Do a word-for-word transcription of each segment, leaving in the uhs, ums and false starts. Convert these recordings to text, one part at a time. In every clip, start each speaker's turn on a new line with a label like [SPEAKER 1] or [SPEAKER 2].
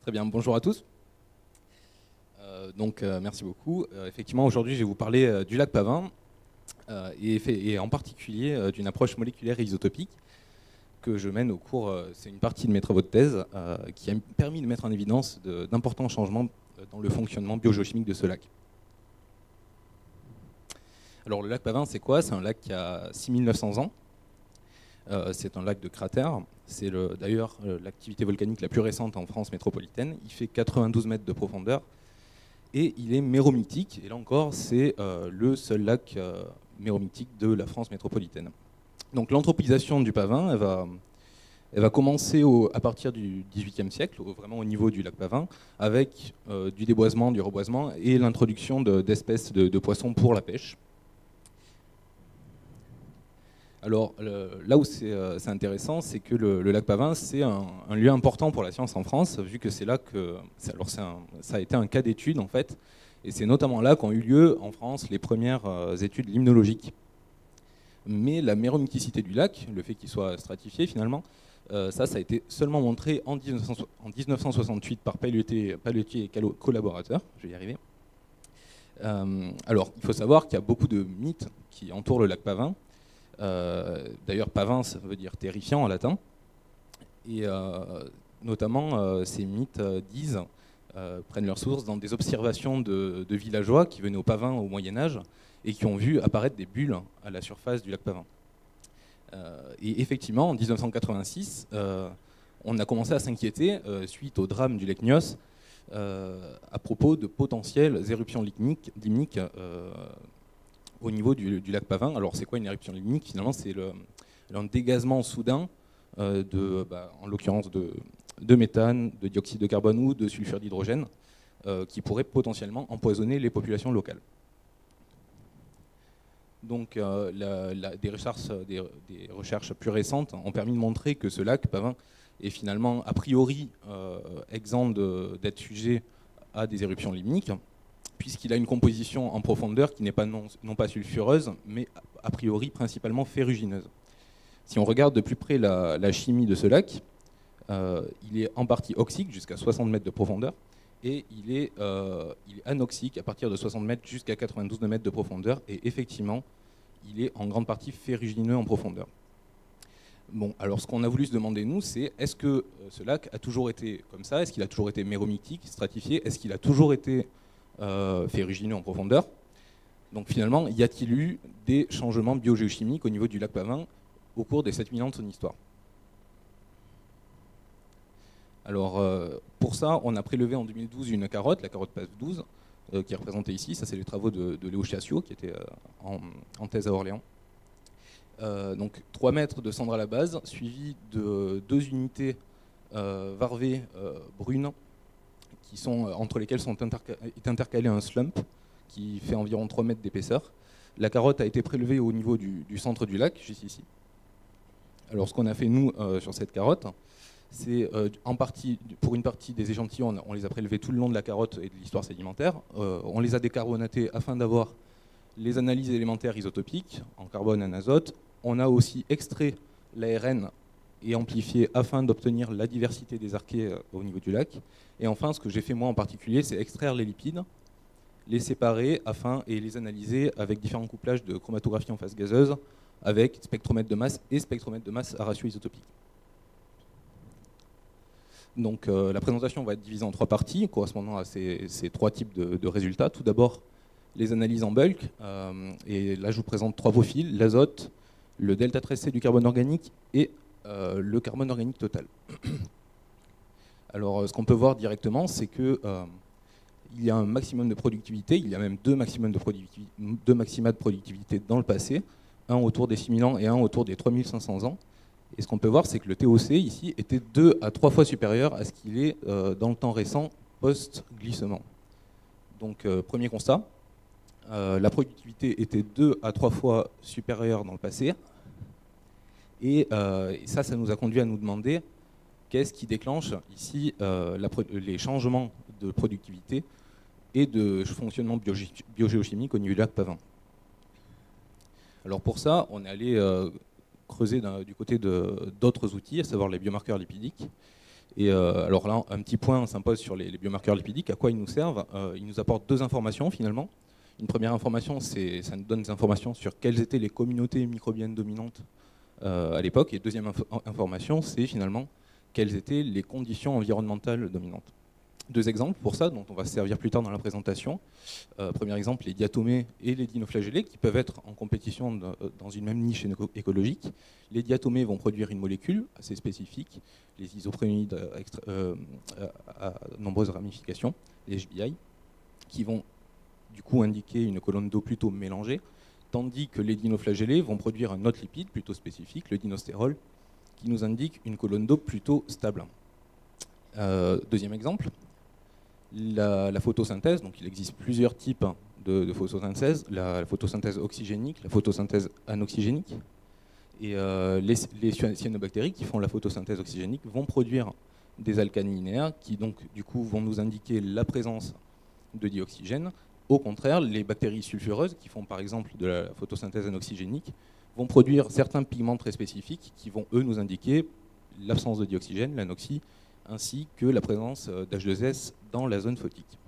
[SPEAKER 1] Très bien, bonjour à tous. Euh, donc, euh, merci beaucoup. Euh, effectivement, aujourd'hui, je vais vous parler euh, du lac Pavin euh, et, fait- et en particulier euh, d'une approche moléculaire et isotopique que je mène au cours. Euh, c'est une partie de mes travaux de thèse euh, qui a permis de mettre en évidence de- d'importants changements euh, dans le fonctionnement biogéochimique de ce lac. Alors, le lac Pavin, c'est quoi? C'est un lac qui a six mille neuf cents ans. Euh, c'est un lac de cratère. C'est d'ailleurs euh, l'activité volcanique la plus récente en France métropolitaine. Il fait quatre-vingt-douze mètres de profondeur et il est méromictique. Et là encore, c'est euh, le seul lac euh, méromictique de la France métropolitaine. Donc l'anthropisation du Pavin, elle va, elle va commencer au, à partir du dix-huitième siècle, au, vraiment au niveau du lac Pavin, avec euh, du déboisement, du reboisement et l'introduction d'espèces de, de, de poissons pour la pêche. Alors le, là où c'est euh, intéressant, c'est que le, le lac Pavin, c'est un, un lieu important pour la science en France, vu que c'est là que alors un, ça a été un cas d'étude en fait, et c'est notamment là qu'ont eu lieu en France les premières euh, études limnologiques. Mais la méromicticité du lac, le fait qu'il soit stratifié finalement, euh, ça, ça a été seulement montré en, en mille neuf cent soixante-huit par Pelletier, Pelletier et collaborateurs. Je vais y arriver. Euh, alors, il faut savoir qu'il y a beaucoup de mythes qui entourent le lac Pavin. Euh, D'ailleurs, Pavin, ça veut dire terrifiant en latin. Et euh, notamment, euh, ces mythes euh, disent, euh, prennent leur source dans des observations de, de villageois qui venaient au Pavin au Moyen-Âge et qui ont vu apparaître des bulles à la surface du lac Pavin. Euh, et effectivement, en mille neuf cent quatre-vingt-six, euh, on a commencé à s'inquiéter, euh, suite au drame du lac Nyos, euh, à propos de potentielles éruptions limniques, limniques euh, au niveau du, du lac Pavin. Alors c'est quoi une éruption limnique? Finalement, c'est un dégazement soudain, euh, de, bah, en l'occurrence de, de méthane, de dioxyde de carbone ou de sulfure d'hydrogène, euh, qui pourrait potentiellement empoisonner les populations locales. Donc euh, la, la, des, recherches, des, des recherches plus récentes ont permis de montrer que ce lac Pavin est finalement a priori euh, exempt d'être sujet à des éruptions limniques, puisqu'il a une composition en profondeur qui n'est pas non, non pas sulfureuse, mais a priori principalement ferrugineuse. Si on regarde de plus près la, la chimie de ce lac, euh, il est en partie oxyque jusqu'à soixante mètres de profondeur, et il est, euh, il est anoxique à partir de soixante mètres jusqu'à quatre-vingt-douze mètres de profondeur, et effectivement, il est en grande partie ferrugineux en profondeur. Bon, alors ce qu'on a voulu se demander, nous, c'est est-ce que ce lac a toujours été comme ça? Est-ce qu'il a toujours été méromictique, stratifié? Est-ce qu'il a toujours été euh, ferrugineux en profondeur? Donc finalement, y a-t-il eu des changements biogéochimiques au niveau du lac Pavin au cours des sept mille ans de son histoire? Alors euh, pour ça, on a prélevé en deux mille douze une carotte, la carotte P A S douze, euh, qui est représentée ici. Ça, c'est les travaux de, de Léo Chassiot, qui était euh, en, en thèse à Orléans. Euh, donc trois mètres de cendre à la base, suivi de deux unités euh, varvées euh, brunes, qui sont, entre lesquelles sont interca est intercalé un slump qui fait environ trois mètres d'épaisseur. La carotte a été prélevée au niveau du, du centre du lac, juste ici. Alors ce qu'on a fait nous euh, sur cette carotte, c'est euh, en partie, pour une partie des échantillons, on, on les a prélevés tout le long de la carotte et de l'histoire sédimentaire. Euh, on les a décarbonatés afin d'avoir les analyses élémentaires isotopiques en carbone et en azote. On a aussi extrait l'A R N et amplifié afin d'obtenir la diversité des archées euh, au niveau du lac. Et enfin, ce que j'ai fait moi en particulier, c'est extraire les lipides, les séparer afin et les analyser avec différents couplages de chromatographie en phase gazeuse, avec spectromètre de masse et spectromètre de masse à ratio isotopique. Donc euh, la présentation va être divisée en trois parties, correspondant à ces, ces trois types de, de résultats. Tout d'abord, les analyses en bulk, euh, et là je vous présente trois profils, l'azote, le delta treize C du carbone organique et euh, le carbone organique total. Alors ce qu'on peut voir directement, c'est que euh, il y a un maximum de productivité, il y a même deux, maximum de productivité, deux maxima de productivité dans le passé, un autour des six mille ans et un autour des trois mille cinq cents ans. Et ce qu'on peut voir, c'est que le T O C ici était deux à trois fois supérieur à ce qu'il est euh, dans le temps récent post-glissement. Donc euh, premier constat, euh, la productivité était deux à trois fois supérieure dans le passé. Et, euh, et ça, ça nous a conduit à nous demander qu'est-ce qui déclenche ici euh, la, les changements de productivité et de fonctionnement biogé biogéochimique au niveau du lac Pavin. Alors pour ça, on est allé euh, creuser du côté d'autres outils, à savoir les biomarqueurs lipidiques. Et euh, alors là, un petit point s'impose sur les, les biomarqueurs lipidiques. À quoi ils nous servent? euh, Ils nous apportent deux informations finalement. Une première information, c'est ça nous donne des informations sur quelles étaient les communautés microbiennes dominantes euh, à l'époque. Et deuxième inf information, c'est finalement quelles étaient les conditions environnementales dominantes. Deux exemples pour ça, dont on va se servir plus tard dans la présentation. Euh, premier exemple, les diatomées et les dinoflagellés, qui peuvent être en compétition de, dans une même niche écologique. Les diatomées vont produire une molécule assez spécifique, les isoprénides à, euh, à, à nombreuses ramifications, les H B I, qui vont du coup indiquer une colonne d'eau plutôt mélangée, tandis que les dinoflagellés vont produire un autre lipide plutôt spécifique, le dinostérol, qui nous indique une colonne d'eau plutôt stable. Euh, deuxième exemple, la, la photosynthèse. Donc il existe plusieurs types de, de photosynthèse, la, la photosynthèse oxygénique, la photosynthèse anoxygénique. Et euh, les, les cyanobactéries qui font la photosynthèse oxygénique vont produire des alcanes linéaires qui donc du coup vont nous indiquer la présence de dioxygène. Au contraire, les bactéries sulfureuses qui font par exemple de la photosynthèse anoxygénique vont produire certains pigments très spécifiques qui vont eux nous indiquer l'absence de dioxygène, l'anoxie, ainsi que la présence d'H deux S dans la zone photique.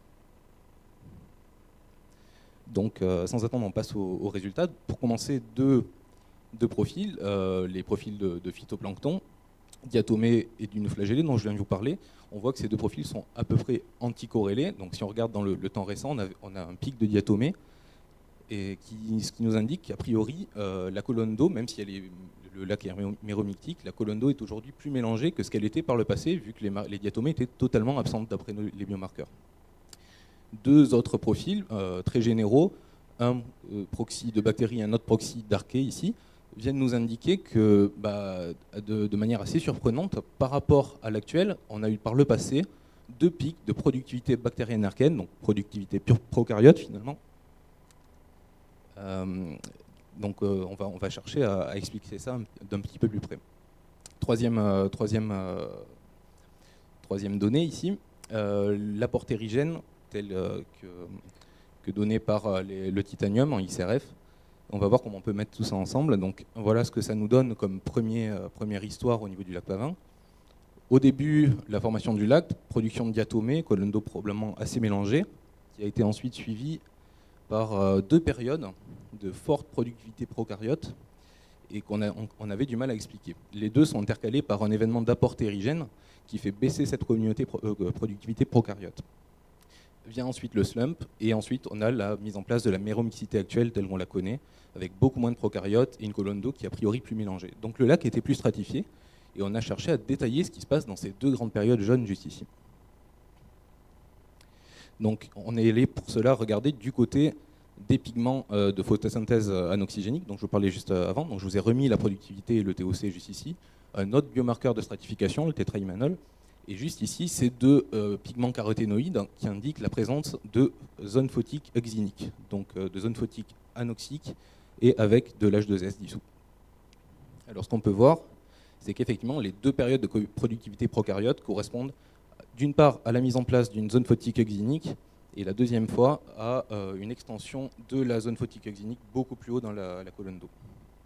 [SPEAKER 1] Donc euh, sans attendre, on passe aux, aux résultats. Pour commencer, deux, deux profils, euh, les profils de, de phytoplancton, diatomées et dinoflagellés dont je viens de vous parler. On voit que ces deux profils sont à peu près anticorrélés. Donc si on regarde dans le, le temps récent, on a, on a un pic de diatomées, et qui, ce qui nous indique qu'a priori, euh, la colonne d'eau, même si elle est, le lac est méromictique, la colonne d'eau est aujourd'hui plus mélangée que ce qu'elle était par le passé, vu que les, les diatomées étaient totalement absentes d'après les biomarqueurs. Deux autres profils euh, très généraux, un euh, proxy de bactéries et un autre proxy d'archée ici, viennent nous indiquer que, bah, de, de manière assez surprenante, par rapport à l'actuel, on a eu par le passé deux pics de productivité bactérienne archéenne, donc productivité pure procaryote finalement. Euh, donc euh, on, va, on va chercher à, à expliquer ça d'un petit peu plus près. Troisième, euh, troisième, euh, troisième donnée ici, euh, l'apport terrigène tel euh, que, que donné par euh, les, le titanium en I C R F. On va voir comment on peut mettre tout ça ensemble. Donc voilà ce que ça nous donne comme premier, euh, première histoire au niveau du lac Pavin. Au début, la formation du lac, production de diatomées, colonne d'eau probablement assez mélangée, qui a été ensuite suivie par euh, deux périodes de forte productivité procaryote et qu'on a, on, on avait du mal à expliquer. Les deux sont intercalés par un événement d'apport terrigène qui fait baisser cette communauté pro, euh, productivité procaryote. Vient ensuite le slump, et ensuite on a la mise en place de la méromixité actuelle telle qu'on la connaît, avec beaucoup moins de procaryotes et une colonne d'eau qui est a priori plus mélangée. Donc le lac était plus stratifié, et on a cherché à détailler ce qui se passe dans ces deux grandes périodes jaunes juste ici. Donc on est allé pour cela regarder du côté des pigments euh, de photosynthèse anoxygénique dont je vous parlais juste avant. Donc je vous ai remis la productivité et le T O C juste ici, un autre biomarqueur de stratification, le tétrahymanol. Et juste ici, c'est deux euh, pigments caroténoïdes qui indiquent la présence de zones photiques exiniques, donc euh, de zones photiques anoxiques et avec de l'H deux S dissous. Alors ce qu'on peut voir, c'est qu'effectivement, les deux périodes de productivité procaryote correspondent d'une part à la mise en place d'une zone photique exinique et la deuxième fois à euh, une extension de la zone photique exinique beaucoup plus haut dans la, la colonne d'eau.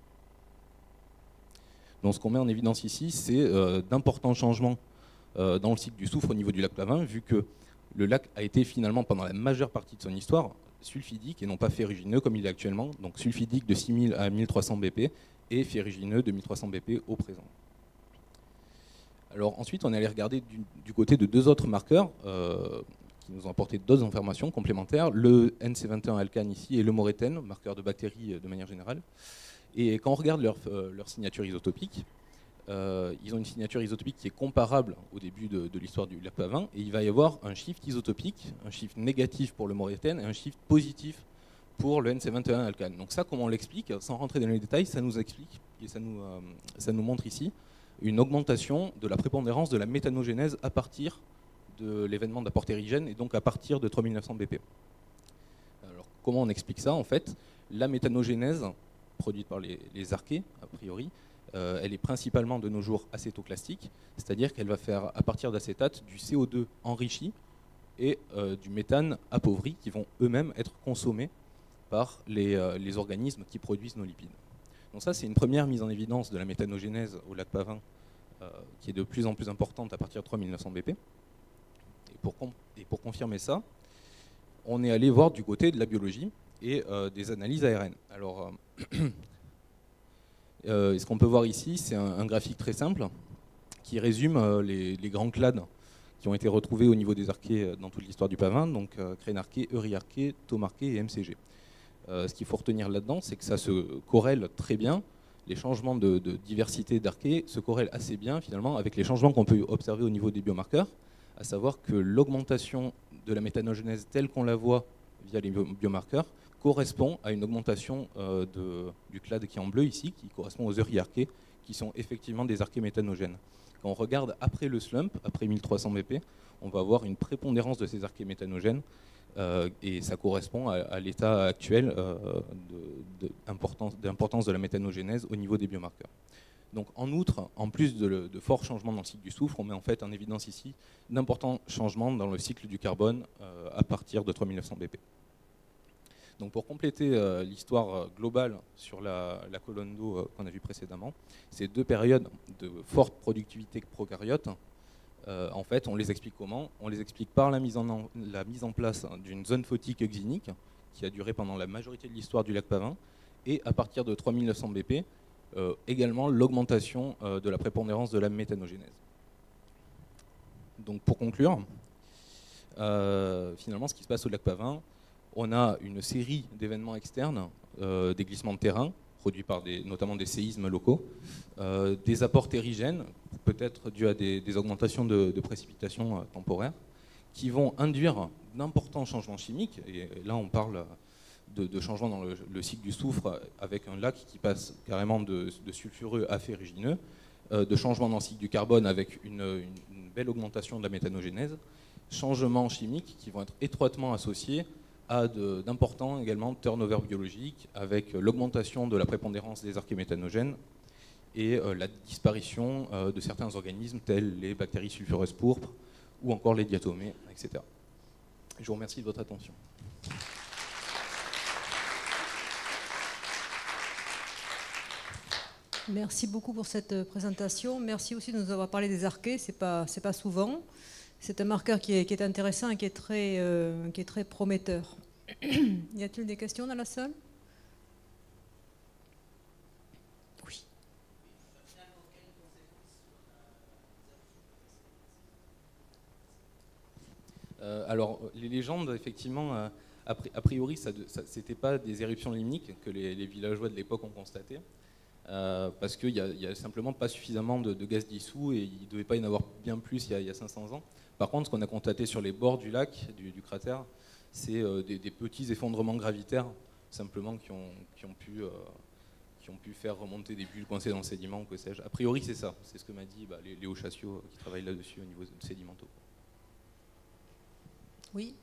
[SPEAKER 1] Donc ce qu'on met en évidence ici, c'est euh, d'importants changements dans le cycle du soufre au niveau du lac Pavin, vu que le lac a été finalement, pendant la majeure partie de son histoire, sulfidique et non pas ferrugineux comme il est actuellement, donc sulfidique de six mille à mille trois cents B P et ferrugineux de mille trois cents B P au présent. Alors ensuite, on est allé regarder du, du côté de deux autres marqueurs euh, qui nous ont apporté d'autres informations complémentaires, le N C vingt et un alcane ici et le moréthène, marqueur de bactéries de manière générale. Et quand on regarde leur, euh, leur signature isotopique, Euh, ils ont une signature isotopique qui est comparable au début de, de l'histoire du lac Pavin, et il va y avoir un shift isotopique, un shift négatif pour le moréthène et un shift positif pour le N C vingt et un alcane. Donc ça, comment on l'explique, sans rentrer dans les détails, ça nous explique, et ça nous, euh, ça nous montre ici, une augmentation de la prépondérance de la méthanogénèse à partir de l'événement d'apport terrigène, et donc à partir de trois mille neuf cents B P. Alors comment on explique ça en fait? La méthanogénèse, produite par les, les archées, a priori, Euh, elle est principalement de nos jours acétoclastique, c'est-à-dire qu'elle va faire à partir d'acétate du C O deux enrichi et euh, du méthane appauvri qui vont eux-mêmes être consommés par les, euh, les organismes qui produisent nos lipides. Donc ça, c'est une première mise en évidence de la méthanogénèse au lac Pavin euh, qui est de plus en plus importante à partir de trois mille neuf cents B P. Et pour, et pour confirmer ça, on est allé voir du côté de la biologie et euh, des analyses A R N. Alors, euh, euh, ce qu'on peut voir ici, c'est un, un graphique très simple qui résume euh, les, les grands clades qui ont été retrouvés au niveau des archées dans toute l'histoire du pavin, donc euh, Crénarché, Euryarché, Thomarché et M C G. Euh, ce qu'il faut retenir là-dedans, c'est que ça se corrèle très bien, les changements de, de diversité d'archées se corrèlent assez bien finalement avec les changements qu'on peut observer au niveau des biomarqueurs, à savoir que l'augmentation de la méthanogenèse telle qu'on la voit via les biomarqueurs correspond à une augmentation euh, de, du clade qui est en bleu ici, qui correspond aux euryarchées, qui sont effectivement des archées méthanogènes. Quand on regarde après le slump, après mille trois cents B P, on va avoir une prépondérance de ces archées méthanogènes euh, et ça correspond à, à l'état actuel euh, d'importance de, de, de la méthanogénèse au niveau des biomarqueurs. Donc en outre, en plus de, le, de forts changements dans le cycle du soufre, on met en fait en évidence ici d'importants changements dans le cycle du carbone euh, à partir de trois mille neuf cents B P. Donc pour compléter euh, l'histoire globale sur la, la colonne d'eau euh, qu'on a vue précédemment, ces deux périodes de forte productivité procaryote, euh, en fait, on les explique comment? On les explique par la mise en, la mise en place d'une zone photique euxinique qui a duré pendant la majorité de l'histoire du lac Pavin, et à partir de trois mille neuf cents B P, euh, également l'augmentation euh, de la prépondérance de la méthanogénèse. Donc pour conclure, euh, finalement ce qui se passe au lac Pavin, on a une série d'événements externes, euh, des glissements de terrain, produits par des, notamment des séismes locaux, euh, des apports terrigènes, peut-être dus à des, des augmentations de, de précipitations euh, temporaires, qui vont induire d'importants changements chimiques, et là on parle de, de changements dans le, le cycle du soufre avec un lac qui passe carrément de, de sulfureux à ferrugineux, euh, de changements dans le cycle du carbone avec une, une, une belle augmentation de la méthanogénèse, changements chimiques qui vont être étroitement associés à d'importants également turnover biologiques avec l'augmentation de la prépondérance des archées méthanogènes et euh, la disparition euh, de certains organismes tels les bactéries sulfureuses pourpres ou encore les diatomées, et cetera. Je vous remercie de votre attention.
[SPEAKER 2] Merci beaucoup pour cette présentation. Merci aussi de nous avoir parlé des archées, c'est pas, c'est pas souvent. C'est un marqueur qui est, qui est intéressant et qui est très, euh, qui est très prometteur. Y a-t-il des questions dans la salle? Oui.
[SPEAKER 1] Euh, alors, les légendes, effectivement, euh, a priori, ce n'était pas des éruptions limniques que les, les villageois de l'époque ont constatées, euh, parce qu'il n'y a, a simplement pas suffisamment de, de gaz dissous et il ne devait pas y en avoir bien plus il y a, il y a cinq cents ans. Par contre, ce qu'on a constaté sur les bords du lac, du, du cratère, c'est euh, des, des petits effondrements gravitaires, simplement, qui ont, qui, ont pu, euh, qui ont pu faire remonter des bulles coincées dans le sédiment, ou que sais-je. A priori, c'est ça. C'est ce que m'a dit bah, Léo Chassiot, qui travaille là-dessus au niveau sédimentaux.
[SPEAKER 2] Oui.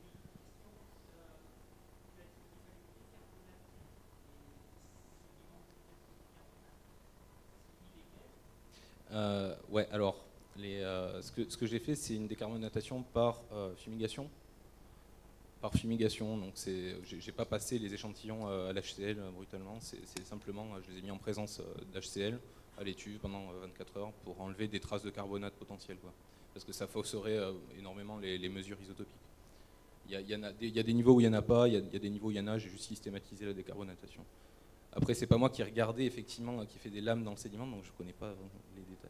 [SPEAKER 1] Euh, ouais, alors, les, euh, ce que, ce que j'ai fait, c'est une décarbonatation par euh, fumigation. Par fumigation, donc j'ai pas passé les échantillons à l'H C L brutalement, c'est simplement, je les ai mis en présence d'H C L à l'étuve pendant vingt-quatre heures pour enlever des traces de carbonate potentielles, quoi. Parce que ça fausserait énormément les, les mesures isotopiques. Il y, a, il, y en a des, il y a des niveaux où il n'y en a pas, il y a, il y a des niveaux où il y en a, j'ai juste systématisé la décarbonatation. Après, c'est pas moi qui ai regardé, effectivement, qui fait des lames dans le sédiment, donc je ne connais pas les détails.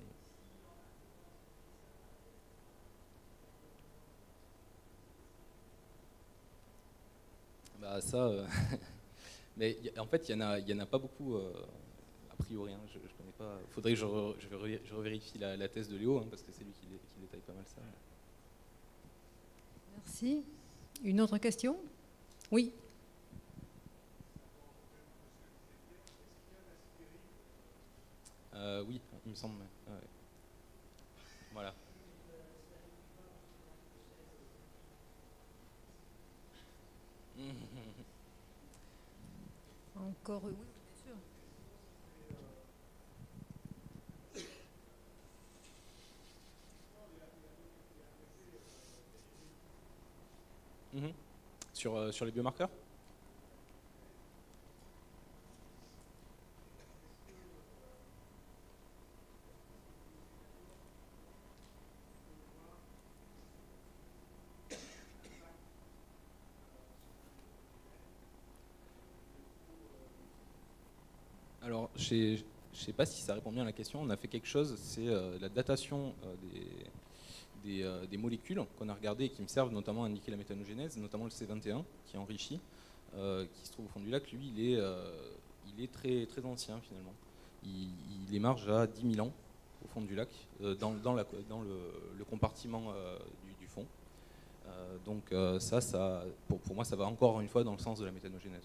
[SPEAKER 1] Bah ça, euh, mais en fait, il n'y en, en a pas beaucoup, euh, a priori, hein, je ne connais pas. Il faudrait que je, re, je, re, je revérifie la, la thèse de Léo, hein, parce que c'est lui qui, qui détaille pas mal ça.
[SPEAKER 2] Merci. Une autre question? Oui.
[SPEAKER 1] Euh, oui, il me semble. Ouais. Voilà.
[SPEAKER 2] Encore, oui, bien sûr.
[SPEAKER 1] Mmh. Sur, euh, sur les biomarqueurs? je ne sais pas si ça répond bien à la question. On a fait quelque chose, c'est euh, la datation euh, des, des, euh, des molécules qu'on a regardées et qui me servent notamment à indiquer la méthanogénèse, notamment le C vingt et un qui est enrichi, euh, qui se trouve au fond du lac. Lui, il est, euh, il est très, très ancien finalement. Il, il émarge à dix mille ans au fond du lac, euh, dans, dans, la, dans le, le compartiment euh, du, du fond. Euh, donc euh, ça, ça pour, pour moi, ça va encore une fois dans le sens de la méthanogénèse.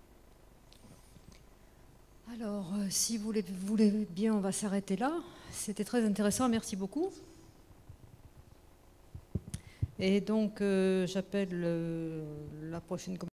[SPEAKER 2] Alors, euh, si vous voulez, vous voulez bien, on va s'arrêter là. C'était très intéressant, merci beaucoup. Et donc, euh, j'appelle euh, la prochaine